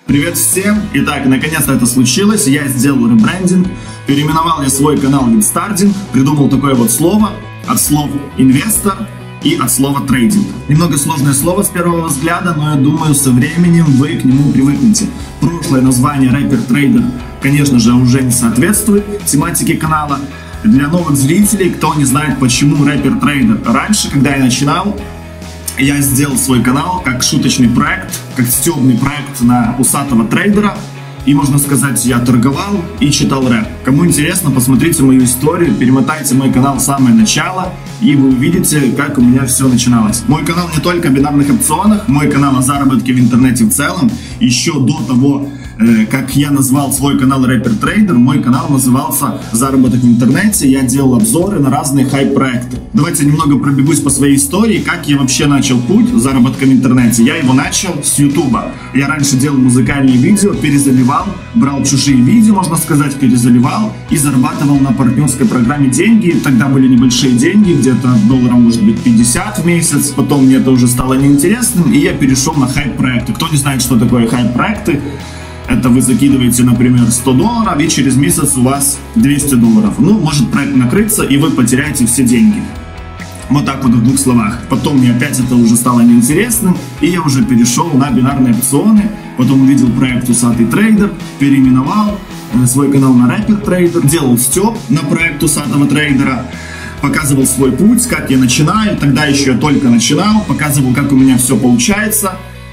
Привет всем! Итак, наконец-то это случилось, я сделал ребрендинг, переименовал я свой канал Винстардинг, придумал такое вот слово от слов инвестор и от слова трейдинг. Немного сложное слово с первого взгляда, но я думаю, со временем вы к нему привыкнете. Прошлое название рэпер-трейдер, конечно же, уже не соответствует тематике канала. Для новых зрителей, кто не знает, почему рэпер-трейдер, раньше, когда я начинал, я сделал свой канал как шуточный проект, как стебный проект на усатого трейдера. И, можно сказать, я торговал и читал рэп. Кому интересно, посмотрите мою историю, перемотайте мой канал в самое начало, и вы увидите, как у меня все начиналось. Мой канал не только о бинарных опционах, мой канал о заработке в интернете в целом. Еще до того, как я назвал свой канал Рэпер Трейдер, мой канал назывался «Заработок в интернете». Я делал обзоры на разные хайп-проекты. Давайте немного пробегусь по своей истории, как я вообще начал путь заработка в интернете. Я его начал с Ютуба. Я раньше делал музыкальные видео, перезаливал, брал чужие видео, можно сказать, перезаливал и зарабатывал на партнерской программе деньги. Тогда были небольшие деньги, где-то долларов, может быть, 50 в месяц. Потом мне это уже стало неинтересным, и я перешел на хайп-проекты. Кто не знает, что такое хайп-проекты, это вы закидываете, например, $100, и через месяц у вас $200. Ну, может проект накрыться, и вы потеряете все деньги. Вот так вот в двух словах. Потом мне опять это уже стало неинтересным, и я уже перешел на бинарные опционы. Потом увидел проект «Усатый трейдер», переименовал свой канал на «Рэпер Трейдер», делал стёб на проект «Усатого трейдера», показывал свой путь, как я начинаю. Тогда еще я только начинал, показывал, как у меня все получается.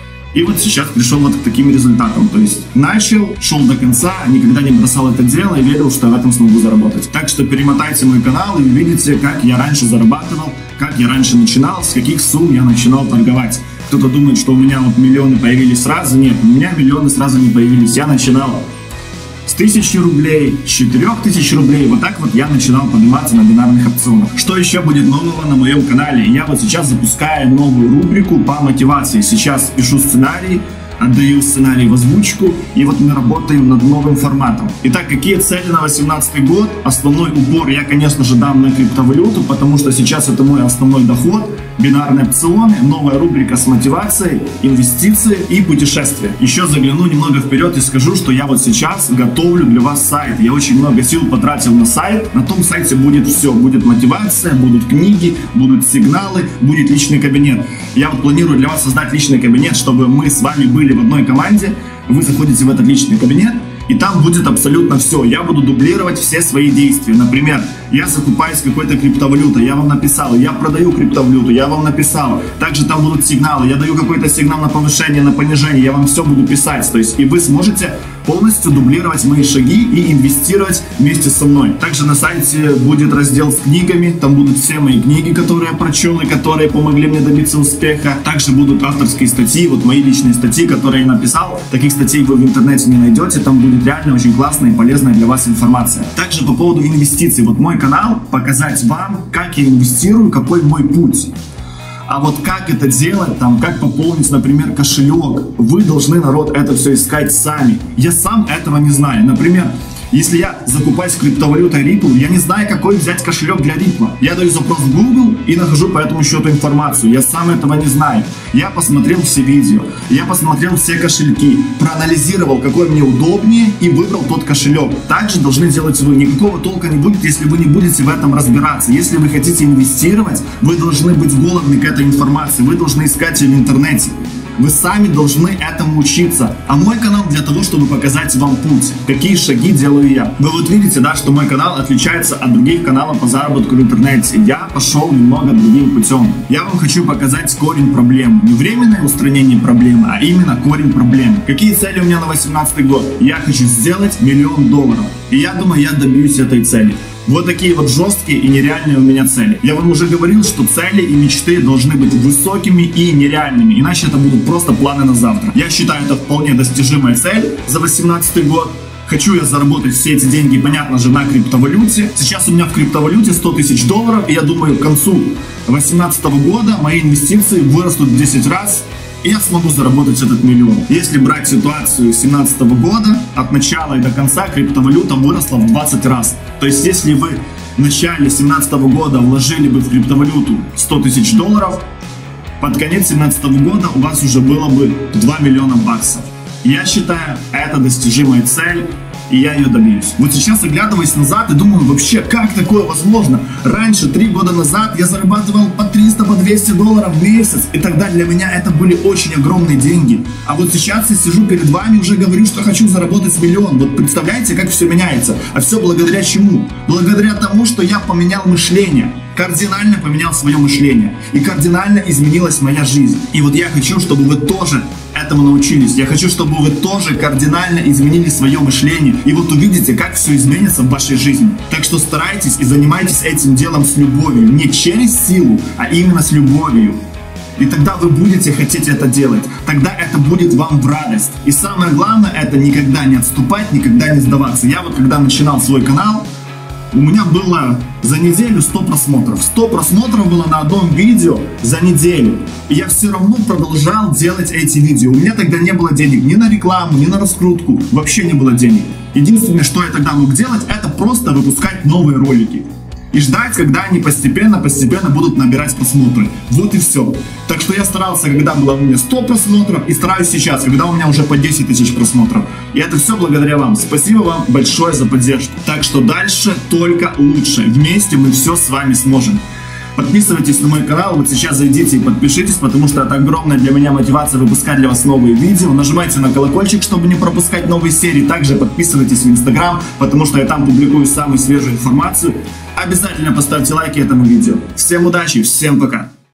И вот сейчас пришел вот к таким результатам. То есть начал, шел до конца, никогда не бросал это дело и верил, что я в этом смогу заработать. Так что перемотайте мой канал и увидите, как я раньше зарабатывал, как я раньше начинал, с каких сумм я начинал торговать. Кто-то думает, что у меня вот миллионы появились сразу. Нет, у меня миллионы сразу не появились. Я начинал с 1000 рублей, с 4000 рублей. Вот так вот я начинал подниматься на бинарных опционах. Что еще будет нового на моем канале? Я вот сейчас запускаю новую рубрику по мотивации. Сейчас пишу сценарий, отдаю сценарий в озвучку, и вот мы работаем над новым форматом. Итак, какие цели на 2018 год? Основной упор я, конечно же, дам на криптовалюту, потому что сейчас это мой основной доход. Бинарные опционы, новая рубрика с мотивацией, инвестиции и путешествия. Еще загляну немного вперед и скажу, что я вот сейчас готовлю для вас сайт. Я очень много сил потратил на сайт. На том сайте будет все. Будет мотивация, будут книги, будут сигналы, будет личный кабинет. Я вот планирую для вас создать личный кабинет, чтобы мы с вами были в одной команде. Вы заходите в этот личный кабинет, и там будет абсолютно все. Я буду дублировать все свои действия. Например, я закупаюсь какой-то криптовалютой, я вам написал. Я продаю криптовалюту, я вам написал. Также там будут сигналы. Я даю какой-то сигнал на повышение, на понижение. Я вам все буду писать. То есть и вы сможете полностью дублировать мои шаги и инвестировать вместе со мной. Также на сайте будет раздел с книгами. Там будут все мои книги, которые я прочел и которые помогли мне добиться успеха. Также будут авторские статьи, вот мои личные статьи, которые я написал. Таких статей вы в интернете не найдете. Там будет реально очень классная и полезная для вас информация. Также по поводу инвестиций. Вот мой канал показать вам, как я инвестирую, какой мой путь. А вот как это делать, там, как пополнить, например, кошелек, вы должны, народ, это все искать сами. Я сам этого не знаю. Например, если я закупаюсь криптовалютой Ripple, я не знаю, какой взять кошелек для Ripple. Я даю запрос в Google и нахожу по этому счету информацию. Я сам этого не знаю. Я посмотрел все видео, я посмотрел все кошельки, проанализировал, какой мне удобнее, и выбрал тот кошелек. Также должны делать вы. Никакого толка не будет, если вы не будете в этом разбираться. Если вы хотите инвестировать, вы должны быть голодны к этой информации. Вы должны искать ее в интернете. Вы сами должны этому учиться. А мой канал для того, чтобы показать вам путь. Какие шаги делаю я. Вы вот видите, да, что мой канал отличается от других каналов по заработку в интернете. Я пошел немного другим путем. Я вам хочу показать корень проблемы. Не временное устранение проблемы, а именно корень проблемы. Какие цели у меня на 2018 год? Я хочу сделать $1 миллион. И я думаю, я добьюсь этой цели. Вот такие вот жесткие и нереальные у меня цели. Я вам уже говорил, что цели и мечты должны быть высокими и нереальными, иначе это будут просто планы на завтра. Я считаю, это вполне достижимая цель за 2018 год. Хочу я заработать все эти деньги, понятно же, на криптовалюте. Сейчас у меня в криптовалюте $100 тысяч, и я думаю, к концу 2018 года мои инвестиции вырастут в 10 раз. И я смогу заработать этот $1 миллион. Если брать ситуацию 2017 года, от начала и до конца криптовалюта выросла в 20 раз. То есть, если вы в начале 2017 года вложили бы в криптовалюту $100 тысяч, под конец 2017 года у вас уже было бы $2 миллиона. Я считаю, это достижимая цель, и я ее добьюсь. Вот сейчас, оглядываясь назад, и думаю, вообще, как такое возможно? Раньше, 3 года назад, я зарабатывал по 300, по 200 долларов в месяц, и тогда для меня это были очень огромные деньги. А вот сейчас я сижу перед вами и уже говорю, что хочу заработать миллион. Вот представляете, как все меняется? А все благодаря чему? Благодаря тому, что я поменял мышление. Кардинально поменял свое мышление. И кардинально изменилась моя жизнь. И вот я хочу, чтобы вы тоже этому научились. Я хочу, чтобы вы тоже кардинально изменили свое мышление. И вот увидите, как все изменится в вашей жизни. Так что старайтесь и занимайтесь этим делом с любовью. Не через силу, а именно с любовью. И тогда вы будете хотеть это делать. Тогда это будет вам в радость. И самое главное, это никогда не отступать, никогда не сдаваться. Я вот когда начинал свой канал, у меня было за неделю 100 просмотров. 100 просмотров было на одном видео за неделю. И я все равно продолжал делать эти видео. У меня тогда не было денег ни на рекламу, ни на раскрутку. Вообще не было денег. Единственное, что я тогда мог делать, это просто выпускать новые ролики. И ждать, когда они постепенно будут набирать просмотры. Вот и все. Так что я старался, когда было у меня 100 просмотров, и стараюсь сейчас, когда у меня уже по 10 тысяч просмотров. И это все благодаря вам. Спасибо вам большое за поддержку. Так что дальше только лучше. Вместе мы все с вами сможем. Подписывайтесь на мой канал, вот сейчас зайдите и подпишитесь, потому что это огромная для меня мотивация выпускать для вас новые видео. Нажимайте на колокольчик, чтобы не пропускать новые серии. Также подписывайтесь в Instagram, потому что я там публикую самую свежую информацию. Обязательно поставьте лайки этому видео. Всем удачи, всем пока!